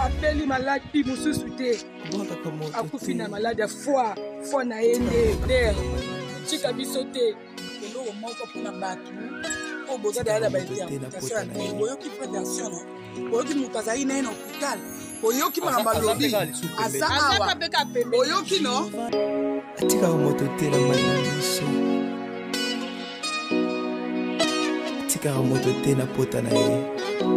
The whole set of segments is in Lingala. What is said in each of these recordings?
appeli maladie mususu te. Akufi na malade ya foi na yende der. Tika biso te. Elo moko pona batu. O boza dala ba interpretation. Boyo ki prévention no. Boyo ki mutazai na hôpital. Boyo ki mambalobi. Asa awa. Boyo ki no. Atika moto te na maniso. Atika moto te na pota na ye.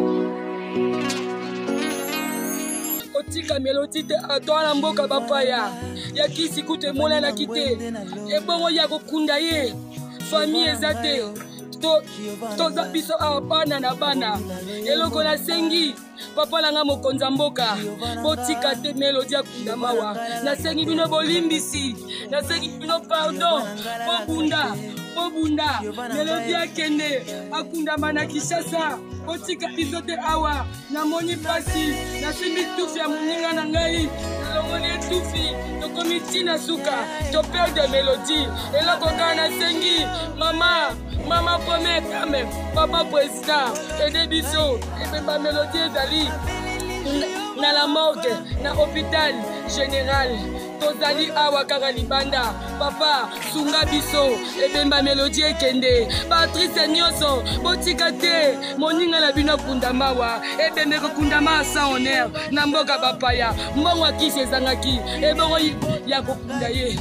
Otika melodi te atwala mboka bapaya. Ya kisi kute mona na kite. Ebongo ya kokunda ye. Famille ezate. Toza biso apana na bana. Eloko na sengi. Papa langa mokonza mboka. Botika te melodi ya kunda mawa. Na sengi bino bolimbisi. Na sengi bino pardon. Bobunda. Melodi ya kende. Akunda mana Kishasa. Botika biso te awa. Na moni pasi. Na simbi tufi ya muninga na ngai. Longoni tufi. Tokomi tina suka. To perde melodi. Eloko kana sengi. Mama pome kame. Papa président. Ede biso. Ebemba melodi ezali. Na la morgue. Na hôpital général. Tozali awa kaka libanda. Papa sunga biso. Ebemba melodi ekende. Patrice nyonso. Botika te. Moninga na bino kundamawa. Ebembe kundama sans honneur. Na mboka bapaya. Mbongo akisi ezangaki. Ebongo ya kokunda ye.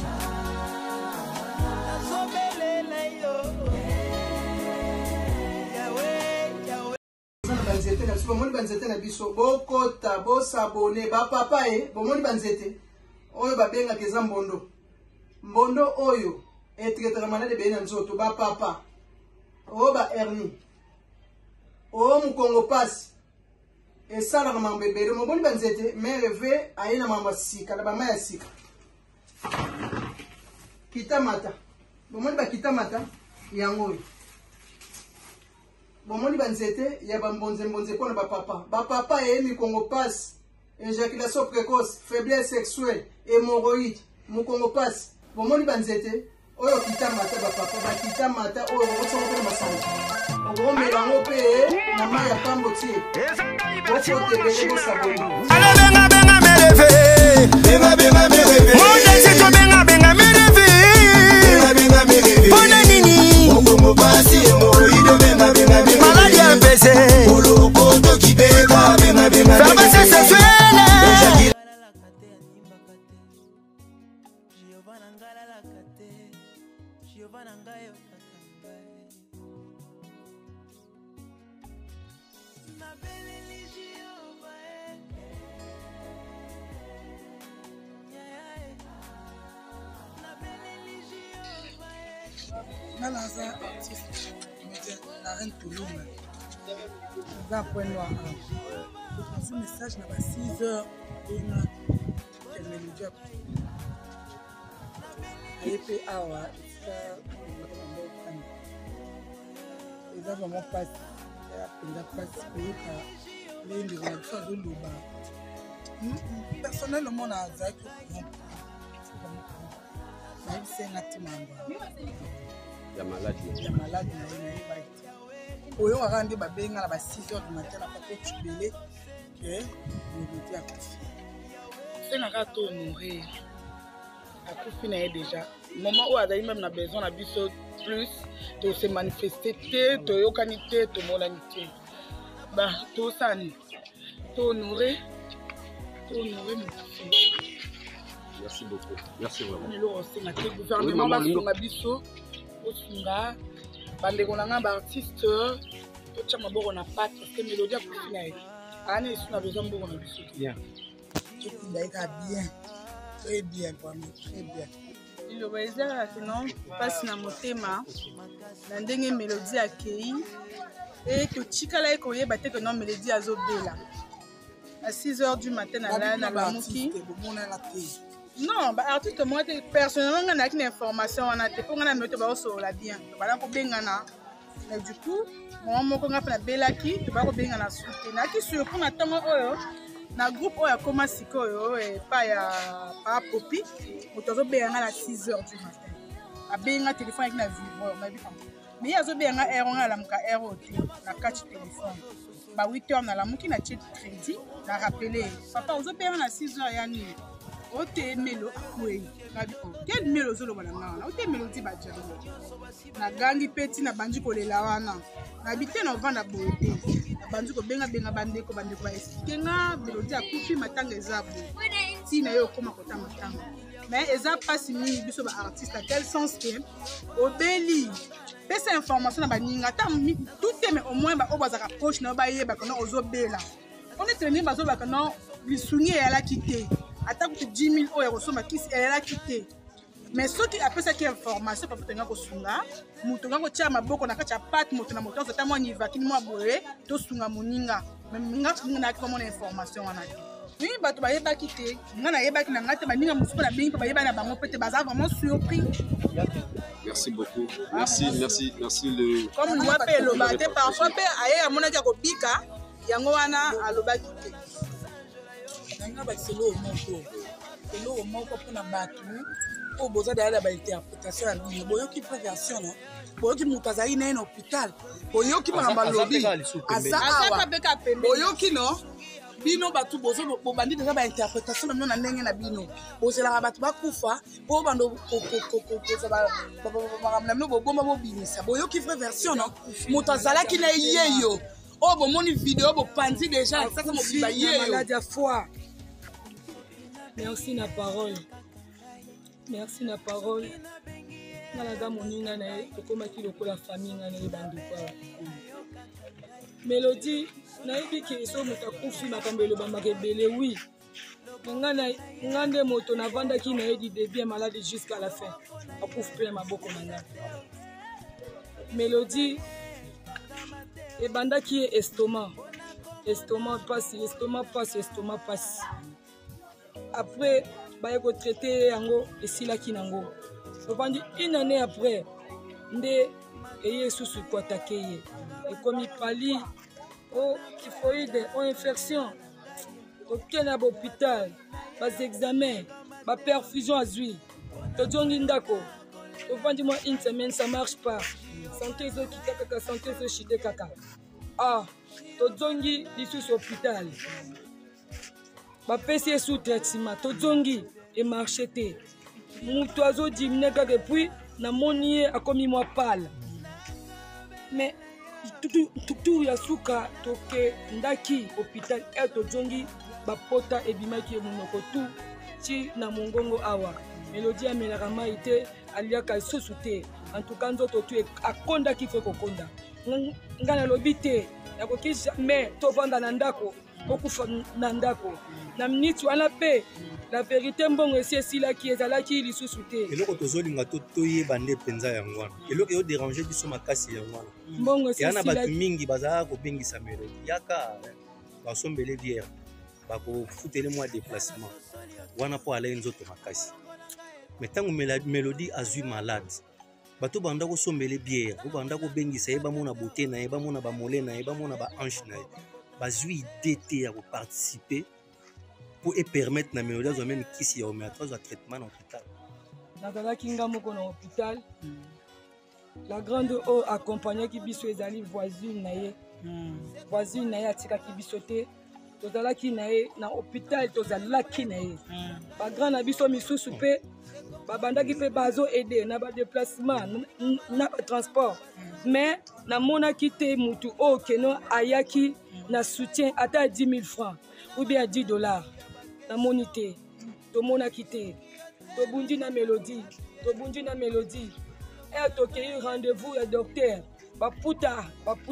Bomoni banzete na biso bokota bosabone ba papa bomoni banzete oyo babenga keza mbondo oyo etiketaka malade be na nzoto ba papa o ba hernie o mukongo pasi esala ka mambe bere bomoni banzete mereve ayina mamba sika na bama ya sika kitamata bomoni ba kitamata yango bomoni banzete ya bambonze kona ba papa mikongo passe éjaculation précoce faiblesse sexuelle hémorroïde mukongo passe bomoni banzete oyo kitamata ba papa ba kitamata oyo otsoko pe masanga obo melango pe na maya pambo tie oso te bele saboni ala benga mereve monde sito benga mereve bona nini mukongo passe hémorroïde benga maladie empêché pharmacie sexuelle Nalaza artiste la reine Touloum. Dans point noir. Je un message à 6 heures et quelle mélodie a pris. Et puis awa ça ils ont vraiment passé personnellement on a Zaki ya malade oyo akande babenga na ba 6 heures du matin na papier tubele que mélodie a kufi senaka to honorer akufi na ye déjà moment où azali même na besoin na biso plus to se manifester te toyokani te tomonani te ba tosani to honorer mokufi. Merci beaucoup. Merci vraiment. Le gouvernement va faire biso osunga bandeko nanga ba artiste to chama boko na pat parce que mélodie a kufi na ye ani isu na besoin boko na biso bien tout ndaika bien très bien il obézera sinon passe na motema na ndenge mélodie akei et to chikala eko yeba te que non mélodie azobela à 6 heures du matin na lamuki. Non, bah artiste moi personnellement on a une information on a te pour on a mettre ba so la bien voilà ko bengana mais du coup moi moko nga na belaki to ba ko bengana souté na ki sur pour na tango oyo na groupe oyo koma sikoyo e pa ya pa popi otozo bengana na 6 heures du matin a benga téléphone avec na vibre ma bi mais yazo benga ero nga lamuka ero te na kati téléphone ba 8h na lamuki na check crédit na rappeler papa ozo benga na 6h ya nuit ote melo akwe ngabi o quel melo zolo bana ngana ote melo ti ba jango na gangi peti na banji kolela wana na bite na vanda bote banji ko benga bandeko ba expliquer nga melodi akufi matanga ezabu ti na yo koma kota matanga mais eza pasi mingi biso ba artiste à quel sens que obeli pesa information na baninga ta tout mais au moins ba obazaka proche na ba yeba kono ozobela on est traîné bazo ba kono bisungi ya la quitter attaque 10 000 euros kosomba kisi elle a quitté mais ceux qui appellent ça qui information pour tenir kosunga muto ngako tia maboko na kati ya pat moto na moto ça moi ni va kini moi boye to sunga moninga mais nga na ko mon information wana oui bato ba yeba quitté nga na yeba kina ngate baninga musuko na bingi ba yeba na bango pete baza vraiment surpris. Merci beaucoup. Merci le comme nous appelle le baté parfois pe aye amona ja ko bika yango wana aloba quitté nanga ba selo moko pona batu o boza dala ba interprétation ya bino boyoki prévention no boyoki mutu azali na en hôpital boyoki makamba lobi azaka beka pembe boyoki no bino batu bozo bobandi deja ba interprétation na ndenge na bino bozelaka batu bakufa po bando makambo na bino bobomba bobimisa boyoki prévention no mutu azalaki na yeyo o bomoni video bopanzi deja sasa mobiba yeyo malade ya foi. Merci na parole. Merci na parole. Nalaga moninga na ye tokomaki lokola famille nga na ye bandeko. Mélodie nayebi ke so moto akufi makambo elobamaka ebele oui. Nga nde moto navandaki na ye du début ya malade jusqu'à la fin. Akufi mpe na maboko na nga. Mélodie ebandaki ye estomac passe. Après, bah ko traité yango esilaki nango. Ovandi une année après, nde eye susu ko attaquer ye. Et comme il pali au typhoïde, au infection. Aucun à l'hôpital, bas examen, bas perfusion azui. Tojongi ndako. Ovandi moi une semaine ça marche pas. Santé zo kitaka santé zo chide kaka. Ah, tojongi disus hôpital. Bapesi sous traitement tozongi et marcheté mutu azo dimine kaka depuis na moni akomi moi pâle mais tout ya suka toke ndaki hôpital et tozongi bapota ebimaki monoko tout ti na mongongo awa Mélodie amelaka mai te aliaka susu te en tout cas nzoto tu akondaki fe kokonda nga nalobi te yakoki jamais tovanda na ndako okufa na ndako na minute wana pe la vérité mbongo esi esilaki ezalaki lisusu te eloko tozolinga toyeba nde mpenza yango wana eloko eyo déranger biso makasi yango wana mbongo esi yana bato mingi bazalaka kobengisa Mélodie yaka basombele biere bakofutele mwa déplacement wana mpo alai nzoto makasi mais ntango Mélodie azwi malade bato banda kosombele biere banda kobengisa ye bamona bote na ye bamona bamole na ye bamona bahanche na ye bazwi idée te ya koparticiper pour permettre na Mélodie azwa même kisi ya homéopathie azwa traitement na hôpital nazalaki nga moko na hôpital la grande o accompagnaki biso ezali voisine na ye atikaki biso te tozalaki na ye na hôpital tozalaki na ye bagrand na biso misusu mpe babandaki mpe bazo aide na badéplacement na batransport mais namonaki te mutu oyo keno ayaki na soutien ata 10 000 francs ou bien 10 $. Namoni te tomonaki te tobundi na Mélodie e tokei rendez-vous ya docteur baputa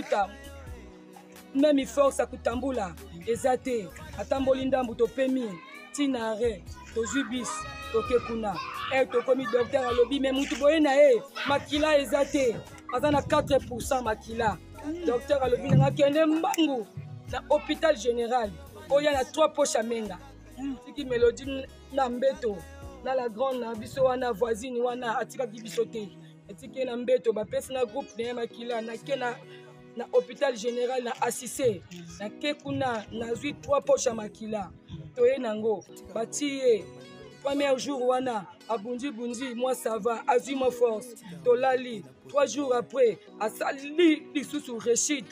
même force akutambula eza te atamboli ndambu topemi ntina arrêt tozwi bis toke kuna e tokomi docteur alobi me mutu boye na ye makila eza te aza na 4% makila docteur alobi nanga kende mbangu na hôpital général oya na 3 poches amenga tiki Mélodie na mbeto na la grande na biso wana voisine wana atikaki biso te etiki na mbeto bapesi na groupe na ye makila nake na hôpital général na assisé nake kuna nazwi 3 poches ya makila toye nango bati ye Premier jour, wana, à Bundi, moi ça va, azui ma force, Tolali. 3 jours après, à Sali, sous réchite.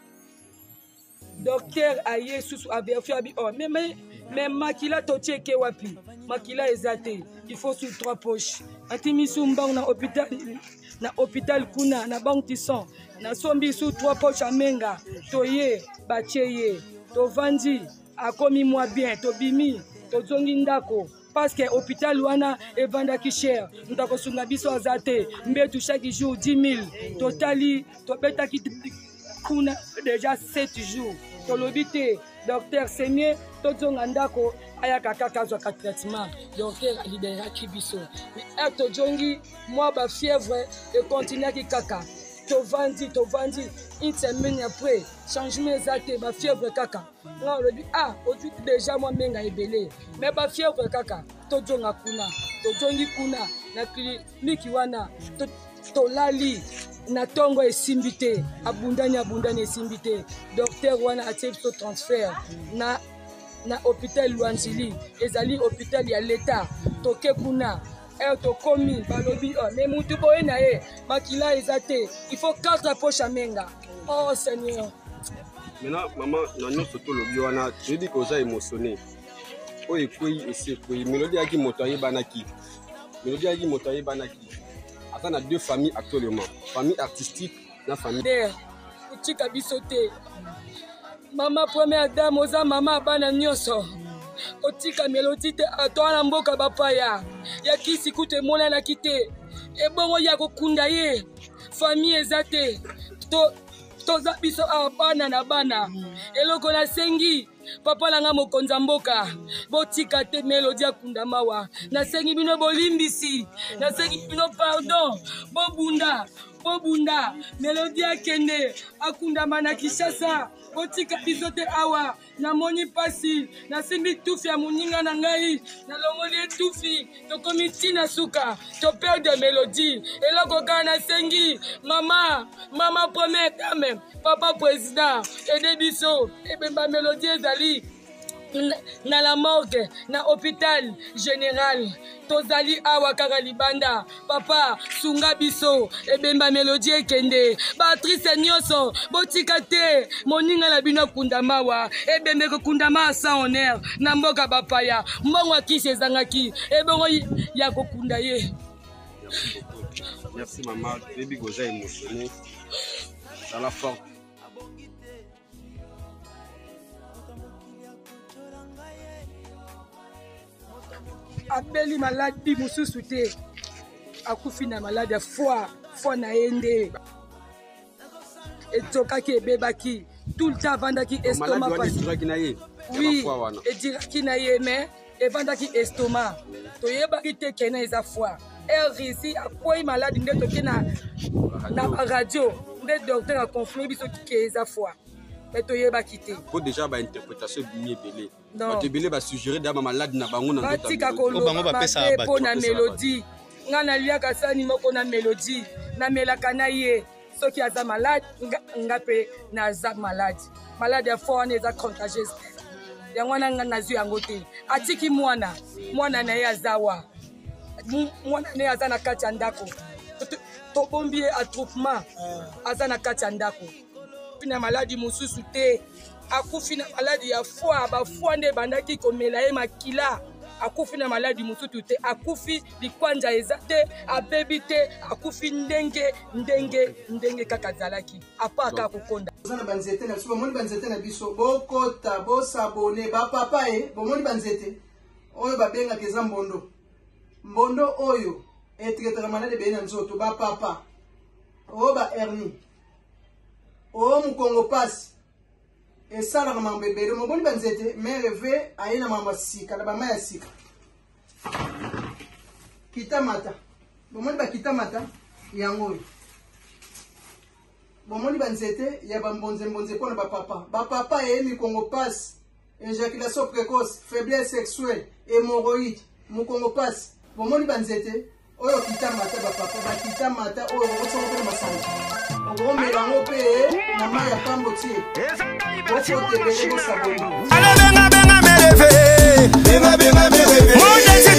Docteur Aye, sous Aberfi, mais Makila Totie Kewapi, Makila Ezate, il faut sous 3 poches. Antimisumba na hôpital Kuna, na banque Tisson, na sombi sous 3 poches à Menga, Toye, Bacheye, Tovandi, a commis moi bien, Tobimi, Tozongi Ndako. Parce que l'hôpital wana est vendu cher. Nous avons sunga biso azate. Mbetu chaque jour 10 000. Totali, tobeta ki kuna déjà 7 jours. Tolobite, docteur Semie, tozonga ndako ayaka kaka zwa traitement. Docteur a libéré ki biso. Mais eto jongi moi ba fièvre et continue ki kaka. Tovandi, une semaine après, changement zate, ma fièvre kaka. Non, on dit, ah, aujourd'hui déjà moi menga ebele. Mais ma fièvre kaka, tojonga kuna, tojongi kuna, na clinique wana, tolali, na tongo esimbite, abundani esimbite. Docteur wana accepte ce transfert, na hôpital Luanzili, ezali hôpital ya l'État, toke kuna. Tokomi, balobi, mais mutu boye na ye, makila ezate, il faut 4 poches à menga. Oh Seigneur. Maintenant, maman, nous surtout le bioana, je dis que j'ai émotionné. Oh, et puis, c'est quoi? Mélodie a qui motoye banaki. Mélodie a qui motoye banaki. Attends, on a 2 familles actuellement. Famille artistique, la famille. Utika bisote. Maman première dame, oza maman bana nyoso. Otika Mélodie te atwana mboka bapaya ya kisi kute mona na kite e bongo ya kokunda ye famille ezate toza biso abana na bana eloko na sengi papa langa mokonza mboka botika te Mélodie akunda mawa na sengi bino bolimbisi na sengi bino pardon bobunda Mélodie akende akunda mana Kinshasa botika biso te awa na moni pasi na simbi tufi ya muninga na ngai na longoli tufi tokomi tina suka to perdre Mélodie eloko ka na sengi mama première dame papa président aide biso ebemba Mélodie ezali na la morgue na hôpital général tozali awa kaka libanda papa sunga biso ebemba Mélodie ekende Patrice nyonso botika te moninga na bino kundama wa ebembe kokundama sans honneur na mboka bapaya mbongo akisi ezangaki ebongo ya kokunda ye. Merci maman, baby goza émotionné. Ça la forte. Abeli maladie mususu te akufi na malade foi na ende etokaki ebebaki tout le temps vandaki estomac oui ediraki na ye mais evandaki estomac toyebaki te kena eza foi RIC akwei malade nde toke na radio nde docteur a confirmé biso ke eza foi mais toyebaki te ko déjà ba interprétation bien belé ba belé ba suggérer d'aba malade na bango na ndota batika bango ba pesa ba na Mélodie ngana liaka sani moko na Mélodie na melaka na ye soki aza malade ngape na aza malade ya foi wana eza contagieuse yango wana nga nazwi yango te atiki mwana na ye azawa mwana na ye aza na kati ya ndako tobombi ye attroupement aza na kati ya ndako na maladi mususu te akufi na maladi ya foi bafoi nde bandaki komela ye makila akufi na maladi mususu te akufi likwanja eza te abebi te akufi ndenge kaka zalaki apa kaka kokonda na banzete na biso bomoni banzete na biso bokota bosabone bapapa bomoni banzete oyo babengaka eza mbondo oyo etiketaka malade beye na nzoto bapapa oyo ba hernie oyo mukongo pasi esalaka mambo ebele moboni banzete mere ve aye na mambo ya sika na bama ya sika kitamata bomoni bakitamata yango oyo bomoni banzete ya bambonze mpona bapapa eye mikongo pasi éjaculation précoce faiblesse sexuelle hémorroïde mukongo pasi bomoni banzete oyo kitamata bapapa bakitamata oyo okotsongo mpona masanga okomelango mpe na mai ya pambo tie okotebele bosaboni benga mereve